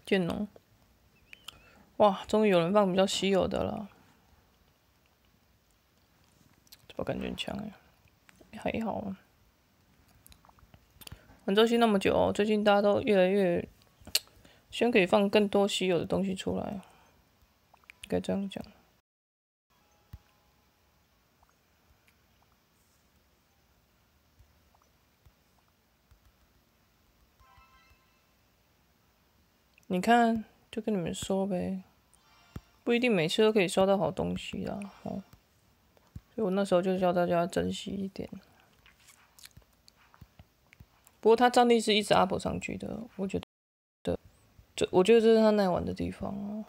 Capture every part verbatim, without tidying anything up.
剑农，哇，终于有人放比较稀有的了，这把感觉很强哎，还好啊。玩周期那么久、哦，最近大家都越来越希望可以放更多稀有的东西出来，应该这样讲。你看，就跟你们说呗，不一定每次都可以刷到好东西啦，哦。所以我那时候就叫大家珍惜一点。不过他战力是一直 up 上去的，我觉得，这我觉得这是他耐玩的地方哦。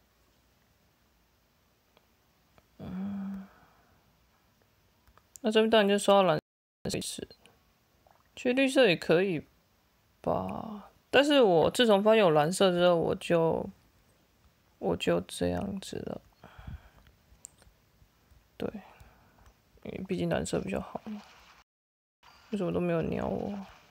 嗯，那这边当然就刷到蓝色，其实绿色也可以吧。但是我自从发现有蓝色之后，我就我就这样子了。对，因为毕竟蓝色比较好嘛。为什么都没有鸟我？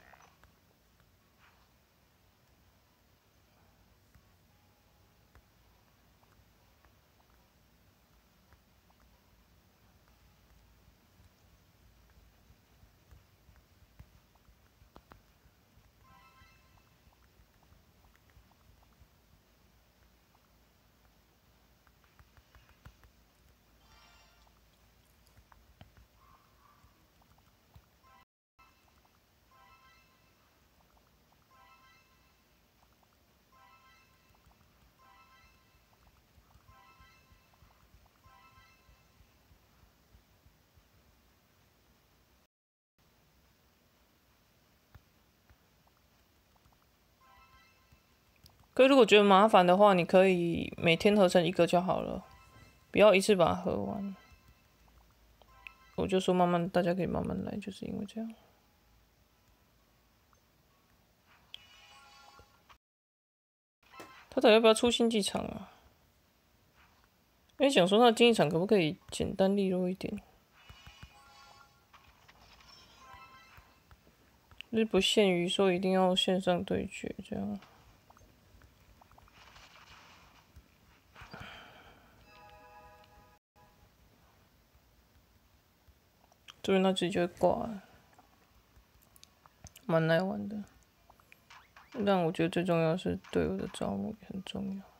可是如果觉得麻烦的话，你可以每天合成一个就好了，不要一次把它合完。我就说慢慢，大家可以慢慢来，就是因为这样。他到底要不要出竞技场啊？因为想说那竞技场可不可以简单利落一点，就是不限于说一定要线上对决这样。这边他自己就会挂了，蛮耐玩的。但我觉得最重要的是队友的招募也很重要。